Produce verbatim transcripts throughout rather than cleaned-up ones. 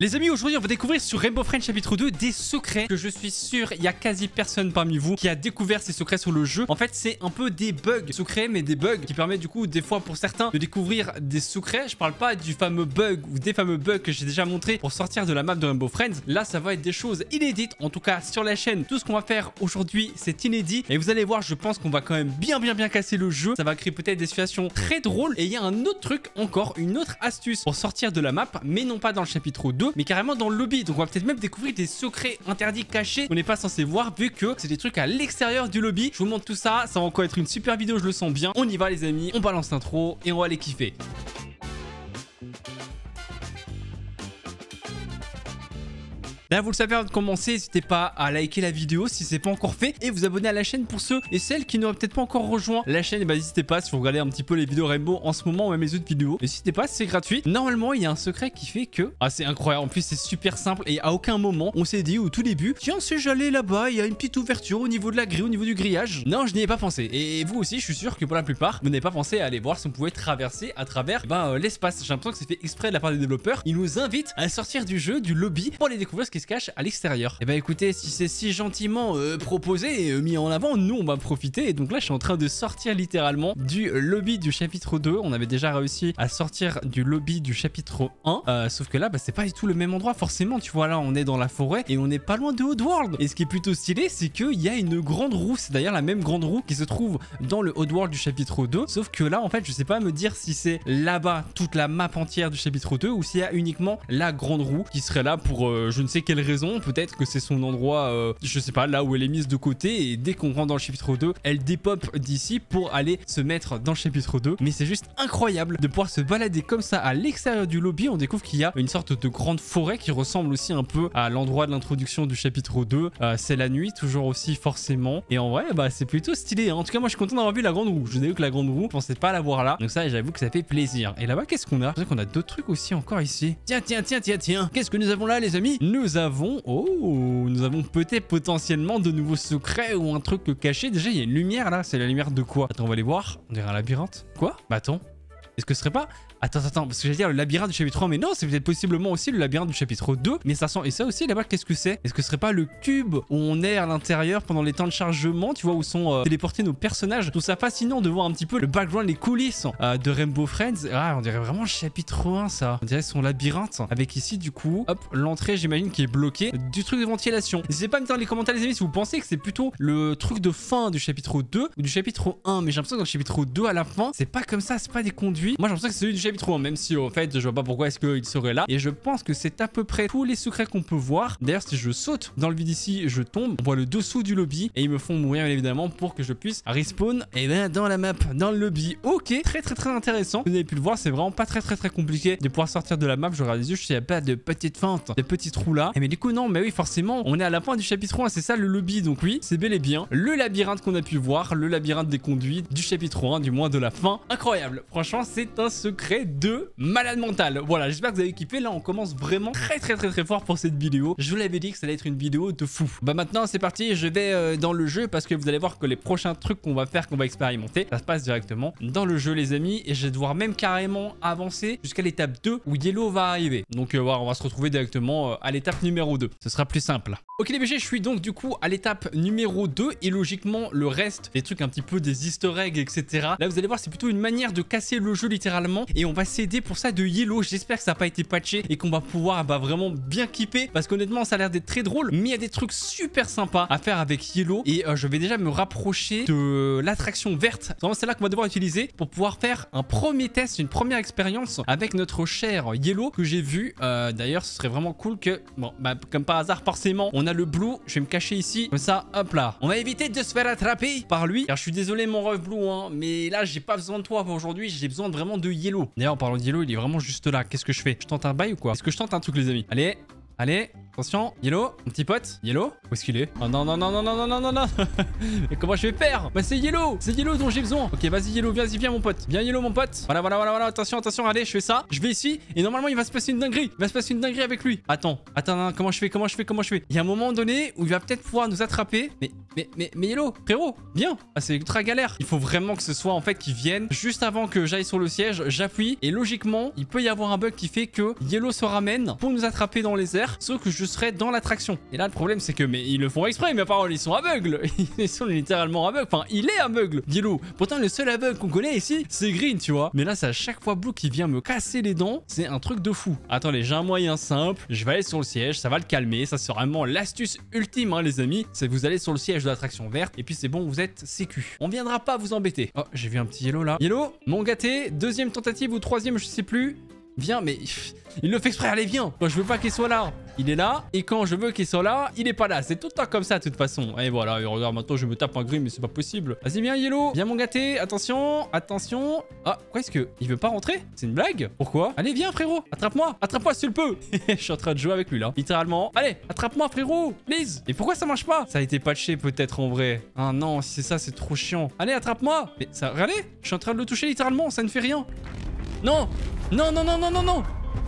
Les amis, aujourd'hui on va découvrir sur Rainbow Friends chapitre deux des secrets que je suis sûr il y a quasi personne parmi vous qui a découvert ces secrets sur le jeu. En fait c'est un peu des bugs secrets, mais des bugs qui permettent du coup des fois pour certains de découvrir des secrets. Je parle pas du fameux bug ou des fameux bugs que j'ai déjà montré pour sortir de la map de Rainbow Friends. Là ça va être des choses inédites, en tout cas sur la chaîne. Tout ce qu'on va faire aujourd'hui c'est inédit et vous allez voir, je pense qu'on va quand même bien bien bien casser le jeu. Ça va créer peut-être des situations très drôles. Et il y a un autre truc encore, une autre astuce pour sortir de la map, mais non pas dans le chapitre deux, mais carrément dans le lobby. Donc on va peut-être même découvrir des secrets interdits cachés qu'on n'est pas censé voir, vu que c'est des trucs à l'extérieur du lobby. Je vous montre tout ça, ça va encore être une super vidéo, je le sens bien. On y va les amis, on balance l'intro et on va les kiffer. Là, vous le savez, avant de commencer, n'hésitez pas à liker la vidéo si c'est pas encore fait et vous abonner à la chaîne pour ceux et celles qui n'auraient peut-être pas encore rejoint la chaîne. Et bah n'hésitez pas, si vous regardez un petit peu les vidéos Rainbow en ce moment ou même les autres vidéos, n'hésitez pas, c'est gratuit. Normalement, il y a un secret qui fait que... Ah, c'est incroyable. En plus, c'est super simple et à aucun moment, on s'est dit au tout début, tiens, si j'allais là-bas, il y a une petite ouverture au niveau de la grille, au niveau du grillage. Non, je n'y ai pas pensé. Et vous aussi, je suis sûr que pour la plupart, vous n'avez pas pensé à aller voir si on pouvait traverser à travers ben, euh, l'espace. J'ai l'impression que c'est fait exprès de la part des développeurs. Ils nous invitent à sortir du jeu, du lobby, pour aller découvrir ce qui se cache à l'extérieur. Et bah écoutez, si c'est si gentiment euh, proposé et euh, mis en avant, nous on va profiter. Et donc là je suis en train de sortir littéralement du lobby du chapitre deux. On avait déjà réussi à sortir du lobby du chapitre un, euh, sauf que là bah, c'est pas du tout le même endroit forcément. Tu vois, là on est dans la forêt et on n'est pas loin de Oddworld. Et ce qui est plutôt stylé, c'est qu'il y a une grande roue. C'est d'ailleurs la même grande roue qui se trouve dans le Oddworld du chapitre deux. Sauf que là en fait je sais pas me dire si c'est là-bas toute la map entière du chapitre deux ou s'il y a uniquement la grande roue qui serait là pour euh, je ne sais quelle raison. Peut-être que c'est son endroit, euh, je sais pas, là où elle est mise de côté, et dès qu'on rentre dans le chapitre deux, elle dépop d'ici pour aller se mettre dans le chapitre deux. Mais c'est juste incroyable de pouvoir se balader comme ça à l'extérieur du lobby. On découvre qu'il y a une sorte de grande forêt qui ressemble aussi un peu à l'endroit de l'introduction du chapitre deux. Euh, c'est la nuit, toujours aussi forcément. Et en vrai, bah c'est plutôt stylé, hein. En tout cas, moi je suis content d'avoir vu la grande roue. Je vous ai vu que la grande roue, je pensais pas la voir là. Donc ça, j'avoue que ça fait plaisir. Et là-bas, qu'est-ce qu'on a? C'est qu'on a d'autres trucs aussi encore ici. Tiens, tiens, tiens, tiens, tiens. Qu'est-ce que nous avons là, les amis? Nous avons... Oh, nous avons peut-être potentiellement de nouveaux secrets ou un truc caché. Déjà, il y a une lumière là. C'est la lumière de quoi? Attends, on va aller voir. On dirait un labyrinthe. Quoi? Bah attends. Est-ce que ce serait pas... Attends, attends, parce que j'allais dire le labyrinthe du chapitre un, mais non, c'est peut-être possiblement aussi le labyrinthe du chapitre deux, mais ça sent... Et ça aussi, là-bas, qu'est-ce que c'est? Est-ce que ce serait pas le cube où on est à l'intérieur pendant les temps de chargement, tu vois, où sont euh, téléportés nos personnages? Je trouve ça fascinant de voir un petit peu le background, les coulisses euh, de Rainbow Friends. Ah, on dirait vraiment le chapitre un, ça. On dirait son labyrinthe, avec ici, du coup, hop, l'entrée, j'imagine, qui est bloquée, du truc de ventilation. N'hésitez pas à me dire dans les commentaires, les amis, si vous pensez que c'est plutôt le truc de fin du chapitre deux ou du chapitre un, mais j'ai l'impression que dans le chapitre deux, à la fin, c'est pas comme ça, c'est pas des conduits. Moi, j'ai l'impression que c'est celui du chapitre un, même si en fait je vois pas pourquoi est-ce qu'il serait là. Et je pense que c'est à peu près tous les secrets qu'on peut voir. D'ailleurs, si je saute dans le vide ici, je tombe. On voit le dessous du lobby et ils me font mourir bien évidemment pour que je puisse respawn et ben dans la map, dans le lobby. Ok, très très très intéressant. Vous avez pu le voir, c'est vraiment pas très très très compliqué de pouvoir sortir de la map. Je regarde les yeux, je sais, il n'y a pas de petites fentes, de petits trous là. Et mais du coup non, mais oui, forcément on est à la fin du chapitre un, c'est ça le lobby. Donc oui, c'est bel et bien le labyrinthe qu'on a pu voir, le labyrinthe des conduits du chapitre un, du moins de la fin. Incroyable, franchement c'est un secret de malade mental. Voilà, j'espère que vous avez kiffé. Là on commence vraiment très très très très fort pour cette vidéo. Je vous l'avais dit que ça allait être une vidéo de fou. Bah maintenant c'est parti, je vais euh, dans le jeu parce que vous allez voir que les prochains trucs qu'on va faire, qu'on va expérimenter, ça se passe directement dans le jeu les amis. Et je vais devoir même carrément avancer jusqu'à l'étape deux où Yellow va arriver. Donc euh, voilà, on va se retrouver directement euh, à l'étape numéro deux. Ce sera plus simple. Ok les B G, je suis donc du coup à l'étape numéro deux et logiquement le reste, des trucs un petit peu des easter eggs, et cetera. Là vous allez voir, c'est plutôt une manière de casser le jeu littéralement et on va s'aider pour ça de Yellow. J'espère que ça n'a pas été patché et qu'on va pouvoir bah, vraiment bien kipper parce qu'honnêtement ça a l'air d'être très drôle, mais il y a des trucs super sympas à faire avec Yellow et euh, je vais déjà me rapprocher de l'attraction verte. C'est vraiment celle-là qu'on va devoir utiliser pour pouvoir faire un premier test, une première expérience avec notre cher Yellow que j'ai vu. Euh, D'ailleurs ce serait vraiment cool que, bon bah comme par hasard forcément on a le blue, je vais me cacher ici comme ça, hop là. On va éviter de se faire attraper par lui car je suis désolé mon ref blue hein, mais là j'ai pas besoin de toi pour aujourd'hui, j'ai besoin vraiment de Yellow. D'ailleurs en parlant de Yellow, il est vraiment juste là. Qu'est-ce que je fais? Je tente un bail ou quoi? Est-ce que je tente un truc les amis? Allez, allez. Attention, Yellow, mon petit pote. Yellow, où est-ce qu'il est? Oh non, non, non, non, non, non, non, non, non. Mais comment je vais faire? Bah c'est Yellow, c'est Yellow dont j'ai besoin. Ok, vas-y Yellow, vas-y, viens mon pote. Viens Yellow mon pote. Voilà, voilà, voilà, voilà. Attention, attention, allez, je fais ça. Je vais ici et normalement il va se passer une dinguerie. Il va se passer une dinguerie avec lui. Attends, attends, non, comment je fais? Comment je fais? Comment je fais? Il y a un moment donné où il va peut-être pouvoir nous attraper. Mais, mais, mais, mais Yellow, frérot, viens. Ah, c'est ultra galère. Il faut vraiment que ce soit en fait qu'il vienne juste avant que j'aille sur le siège. J'appuie et logiquement, il peut y avoir un bug qui fait que Yellow se ramène pour nous attraper dans les airs, sauf que je serai dans l'attraction. Et là, le problème, c'est que, mais ils le font exprès, mes paroles, ils sont aveugles. Ils sont littéralement aveugles. Enfin, il est aveugle, Yellow. Pourtant, le seul aveugle qu'on connaît ici, c'est Green, tu vois. Mais là, c'est à chaque fois Blue qui vient me casser les dents. C'est un truc de fou. Attendez, j'ai un moyen simple. Je vais aller sur le siège, ça va le calmer. Ça, c'est vraiment l'astuce ultime, hein, les amis. C'est vous allez sur le siège de l'attraction verte et puis c'est bon, vous êtes sécu. On viendra pas vous embêter. Oh, j'ai vu un petit Yellow là. Yellow, mon gâté, deuxième tentative ou troisième, je sais plus. Viens, mais il le fait exprès, allez viens. Quand je veux pas qu'il soit là, il est là. Et quand je veux qu'il soit là, il est pas là. C'est tout le temps comme ça de toute façon. Et voilà, et regarde, maintenant je me tape un Green, mais c'est pas possible. Vas-y, viens Yellow, viens mon gâté. Attention, attention. Ah, quoi est-ce que il veut pas rentrer? C'est une blague? Pourquoi? Allez, viens frérot, attrape-moi, attrape-moi si tu le peux. Je suis en train de jouer avec lui là, littéralement. Allez, attrape-moi frérot, please. Et pourquoi ça marche pas? Ça a été patché peut-être en vrai. Ah non, si c'est ça, c'est trop chiant. Allez, attrape-moi. Mais ça, regardez, je suis en train de le toucher littéralement, ça ne fait rien. Non, non, non, non, non, non, non.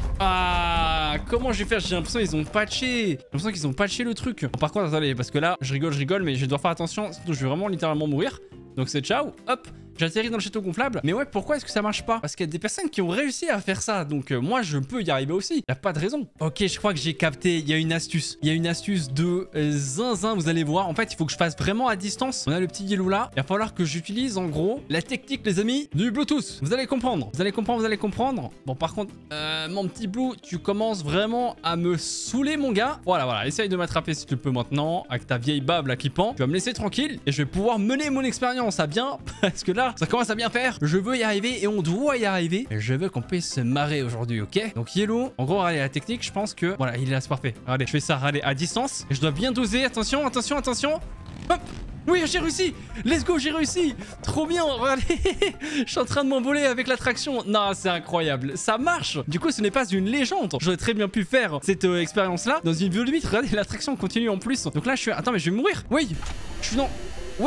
Ah, comment je vais faire? J'ai l'impression qu'ils ont patché. J'ai l'impression qu'ils ont patché le truc. Bon, par contre, attendez, parce que là, je rigole, je rigole, mais je dois faire attention. Sinon, je vais vraiment littéralement mourir. Donc c'est ciao, hop, j'atterris dans le château gonflable. Mais ouais, pourquoi est-ce que ça marche pas? Parce qu'il y a des personnes qui ont réussi à faire ça. Donc euh, moi, je peux y arriver aussi. Y a pas de raison. Ok, je crois que j'ai capté. Il y a une astuce. Il y a une astuce de euh, zinzin, vous allez voir. En fait, il faut que je fasse vraiment à distance. On a le petit Yellow là. Il va falloir que j'utilise en gros la technique, les amis, du Bluetooth. Vous allez comprendre. Vous allez comprendre, vous allez comprendre. Bon, par contre, euh, mon petit Blue, tu commences vraiment à me saouler, mon gars. Voilà, voilà. Essaye de m'attraper si tu le peux maintenant. Avec ta vieille bave là qui pend. Tu vas me laisser tranquille et je vais pouvoir mener mon expérience à bien. Parce que là, ça commence à bien faire. Je veux y arriver et on doit y arriver. Je veux qu'on puisse se marrer aujourd'hui, ok? Donc Yellow, en gros, regardez la technique. Je pense que voilà, il est là, c'est parfait. Regardez, je fais ça, regardez, à distance. Et je dois bien doser. Attention, attention, attention. Hop! Oui, j'ai réussi. Let's go, j'ai réussi. Trop bien, regardez. Je suis en train de m'envoler avec l'attraction. Non, c'est incroyable. Ça marche. Du coup, ce n'est pas une légende. J'aurais très bien pu faire cette euh, expérience-là dans une vidéo limite. Regardez, l'attraction continue en plus. Donc là, je suis... Attends, mais je vais mourir. Oui, je suis dans... Oui.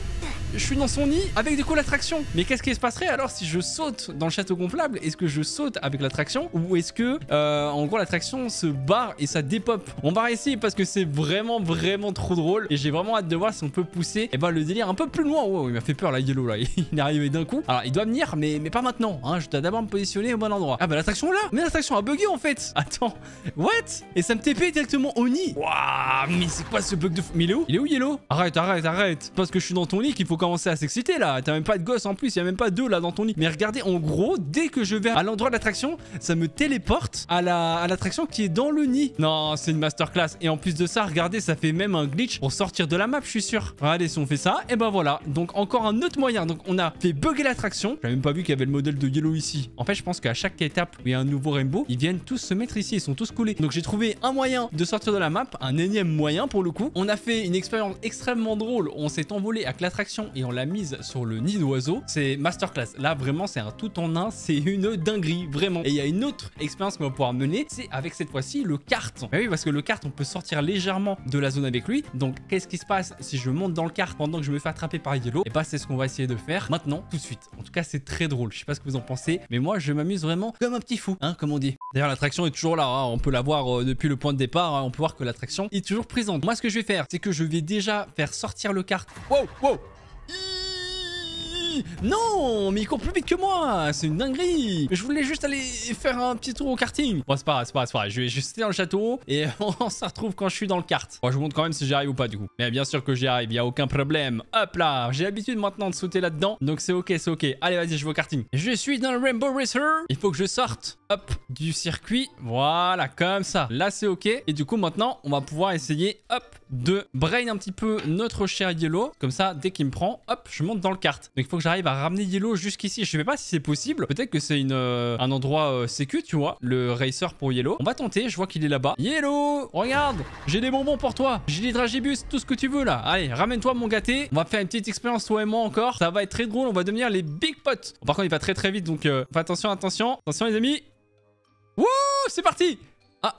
Je suis dans son nid avec du coup l'attraction. Mais qu'est-ce qui se passerait alors si je saute dans le château gonflable? Est-ce que je saute avec l'attraction ou est-ce que euh, en gros l'attraction se barre et ça dépop? On va ici parce que c'est vraiment vraiment trop drôle et j'ai vraiment hâte de voir si on peut pousser et ben, le délire un peu plus loin. Wow, il m'a fait peur là, Yellow là. Il est arrivé d'un coup. Alors il doit venir mais, mais pas maintenant hein. Je dois d'abord me positionner au bon endroit. Ah bah l'attraction là. Mais l'attraction a bugué en fait. Attends. What? Et ça me T P directement au nid. Waouh, mais c'est quoi ce bug de fou? Mais il est où? Il est où Yellow? Arrête, arrête, arrête. Parce que je suis dans ton lit qu'il faut commencer à s'exciter là. T'as même pas de gosse en plus, il y a même pas deux là dans ton lit. Mais regardez, en gros, dès que je vais à l'endroit de l'attraction, ça me téléporte à la à l'attraction qui est dans le nid. Non, c'est une masterclass. Et en plus de ça, regardez, ça fait même un glitch pour sortir de la map, je suis sûr. Regardez, si on fait ça, et ben voilà. Donc encore un autre moyen. Donc on a fait bugger l'attraction. J'avais même pas vu qu'il y avait le modèle de Yellow ici. En fait, je pense qu'à chaque étape où il y a un nouveau rainbow, ils viennent tous se mettre ici. Ils sont tous coulés. Donc j'ai trouvé un moyen de sortir de la map, un énième moyen pour le coup. On a fait une expérience extrêmement drôle. On s'est envolé avec l'attraction et on l'a mise sur le nid d'oiseau. C'est masterclass. Là, vraiment, c'est un tout en un. C'est une dinguerie, vraiment. Et il y a une autre expérience qu'on va pouvoir mener. C'est avec cette fois-ci le kart. Mais oui, parce que le kart, on peut sortir légèrement de la zone avec lui. Donc, qu'est-ce qui se passe si je monte dans le kart pendant que je me fais attraper par Yellow? Et bah, c'est ce qu'on va essayer de faire maintenant, tout de suite. En tout cas, c'est très drôle. Je sais pas ce que vous en pensez, mais moi, je m'amuse vraiment comme un petit fou, hein, comme on dit. D'ailleurs, l'attraction est toujours là. Hein. On peut la voir euh, depuis le point de départ. Hein. On peut voir que l'attraction est toujours présente. Moi, ce que je vais faire, c'est que je vais déjà faire sortir le kart. Wow, wow. Non, mais il court plus vite que moi. C'est une dinguerie. Je voulais juste aller faire un petit tour au karting. Bon, c'est pas grave, c'est pas grave, c'est pas grave. Je vais juste rester dans le château et on se retrouve quand je suis dans le kart. Bon, je vous montre quand même si j'y arrive ou pas du coup. Mais bien sûr que j'y arrive, il y a aucun problème. Hop là, j'ai l'habitude maintenant de sauter là-dedans. Donc c'est ok, c'est ok. Allez, vas-y, je vais au karting. Je suis dans le Rainbow Racer. Il faut que je sorte, hop, du circuit. Voilà, comme ça. Là, c'est ok. Et du coup, maintenant, on va pouvoir essayer, hop, de brain un petit peu notre cher Yellow. Comme ça, dès qu'il me prend, hop, je monte dans le kart. Donc il faut que j'arrive à ramener Yellow jusqu'ici. Je sais pas si c'est possible. Peut-être que c'est une euh, un endroit euh, sécu, tu vois, le racer pour Yellow. On va tenter. Je vois qu'il est là-bas. Yellow, regarde, j'ai des bonbons pour toi. J'ai des dragibus, tout ce que tu veux là. Allez, ramène-toi mon gâté. On va faire une petite expérience toi et moi encore. Ça va être très drôle. On va devenir les big potes. Bon, par contre, il va très très vite, donc euh, fais attention, attention, attention les amis. Wouh, c'est parti. Ah,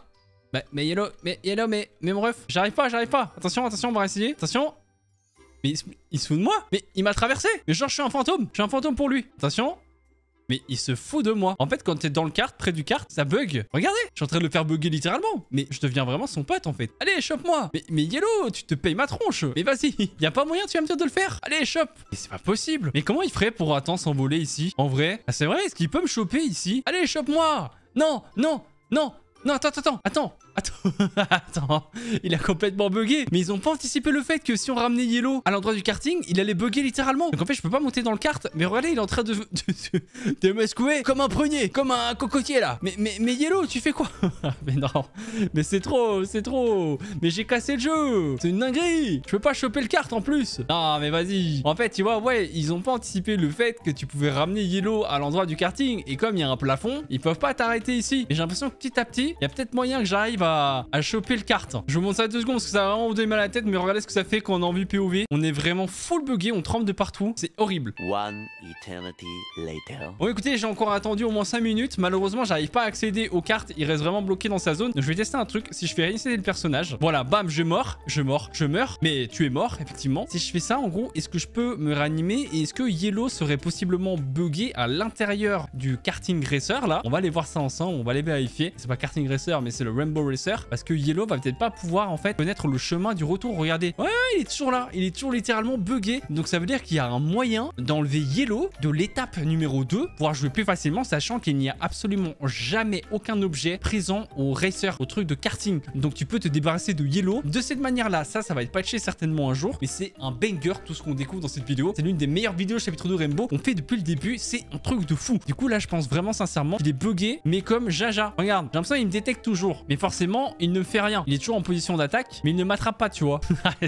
Bah, mais Yellow, mais Yellow, mais, mais mon ref, j'arrive pas, j'arrive pas. Attention, attention, on va essayer. Attention. Mais il se, il se fout de moi. Mais il m'a traversé. Mais genre, je suis un fantôme. Je suis un fantôme pour lui. Attention. Mais il se fout de moi. En fait, quand t'es dans le kart, près du kart, ça bug. Regardez, je suis en train de le faire bugger littéralement. Mais je deviens vraiment son pote en fait. Allez, chope-moi. Mais, mais Yellow, tu te payes ma tronche. Mais vas-y, y a pas moyen, tu vas me dire de le faire. Allez, chope. Mais c'est pas possible. Mais comment il ferait pour attendre s'envoler ici? En vrai, ah, c'est vrai, est-ce qu'il peut me choper ici? Allez, chope-moi. Non, non, non. Non, attends, attends, attends, attends, attends, il a complètement bugué. Mais ils ont pas anticipé le fait que si on ramenait Yellow à l'endroit du karting, il allait bugger littéralement. Donc en fait, je peux pas monter dans le kart. Mais regardez, il est en train de, de, de, de me secouer comme un prunier, comme un cocotier là. Mais, mais, mais Yellow, tu fais quoi? Mais non, mais c'est trop, c'est trop. Mais j'ai cassé le jeu. C'est une dinguerie. Je peux pas choper le kart en plus. Non, mais vas-y. En fait, tu vois, ouais, ils ont pas anticipé le fait que tu pouvais ramener Yellow à l'endroit du karting. Et comme il y a un plafond, ils peuvent pas t'arrêter ici. Mais j'ai l'impression que petit à petit, il y a peut-être moyen que j'arrive à, à choper le kart. Je vous montre ça deux secondes parce que ça va vraiment vous donner mal à la tête. Mais regardez ce que ça fait quand on est en vue P O V. On est vraiment full bugué, on tremble de partout. C'est horrible. One eternity later. Bon, écoutez, j'ai encore attendu au moins cinq minutes. Malheureusement, j'arrive pas à accéder aux cartes. Il reste vraiment bloqué dans sa zone. Donc, je vais tester un truc. Si je fais réinsérer le personnage, voilà, bam, je mors, je mors, je meurs. Mais tu es mort, effectivement. Si je fais ça, en gros, est-ce que je peux me réanimer et est-ce que Yellow serait possiblement bugué à l'intérieur du karting racer là? On va aller voir ça ensemble. On va aller vérifier. C'est pas karting racer, mais c'est le Rainbow Racer, parce que Yellow va peut-être pas pouvoir en fait connaître le chemin du retour. Regardez, ouais, ouais, il est toujours là, il est toujours littéralement bugué. Donc ça veut dire qu'il y a un moyen d'enlever Yellow de l'étape numéro deux, pouvoir jouer plus facilement, sachant qu'il n'y a absolument jamais aucun objet présent au racer, au truc de karting. Donc tu peux te débarrasser de Yellow de cette manière là. Ça, ça va être patché certainement un jour, mais c'est un banger tout ce qu'on découvre dans cette vidéo. C'est l'une des meilleures vidéos chapitre deux Rainbow qu'on fait depuis le début. C'est un truc de fou. Du coup là, je pense vraiment sincèrement qu'il est bugué, mais comme Jaja. Regarde, j'ai l'impression qu'il me détecte toujours, mais forcément il ne fait rien. Il est toujours en position d'attaque, mais il ne m'attrape pas, tu vois.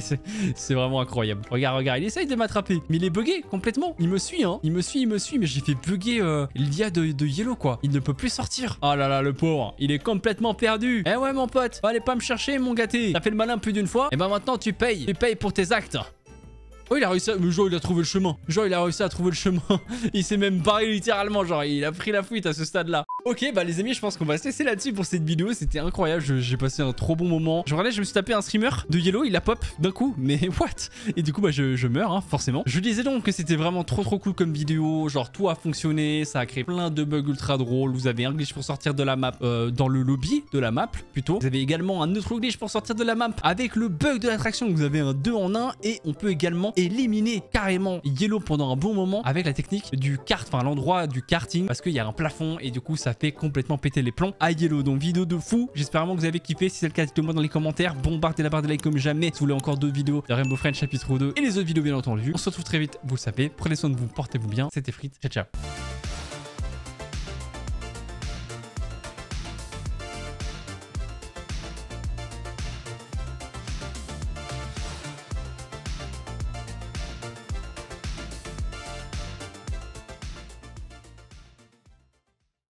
C'est vraiment incroyable. Regarde, regarde, il essaye de m'attraper, mais il est bugué complètement. Il me suit, hein. Il me suit, il me suit, mais j'ai fait bugger euh, l'I A de, de Yellow, quoi. Il ne peut plus sortir. Oh là là, le pauvre. Il est complètement perdu. Eh ouais, mon pote, va aller pas me chercher, mon gâté. T'as fait le malin plus d'une fois. Et ben maintenant, tu payes. Tu payes pour tes actes. Oh, il a réussi à... Mais genre, il a trouvé le chemin. Genre, il a réussi à trouver le chemin. Il s'est même barré littéralement. Genre, il a pris la fuite à ce stade-là. Ok, bah les amis, je pense qu'on va se laisser là-dessus pour cette vidéo. C'était incroyable. J'ai passé un trop bon moment. Je regardais, je me suis tapé un streamer de Yellow. Il a pop d'un coup. Mais what? Et du coup, bah, je, je meurs, hein, forcément. Je disais donc que c'était vraiment trop, trop cool comme vidéo. Genre, tout a fonctionné. Ça a créé plein de bugs ultra drôles. Vous avez un glitch pour sortir de la map euh, dans le lobby de la map, plutôt. Vous avez également un autre glitch pour sortir de la map avec le bug de l'attraction. Vous avez un deux en un. Et on peut également éliminer carrément Yellow pendant un bon moment avec la technique du kart, enfin l'endroit du karting, parce qu'il y a un plafond et du coup ça fait complètement péter les plombs à Yellow. Donc vidéo de fou, j'espère vraiment que vous avez kiffé. Si c'est le cas, dites-le moi dans les commentaires, bombardez la barre de like comme jamais si vous voulez encore d'autres vidéos de Rainbow Friends chapitre deux et les autres vidéos bien entendu. On se retrouve très vite, vous le savez, prenez soin de vous, portez-vous bien, c'était Frites, ciao ciao.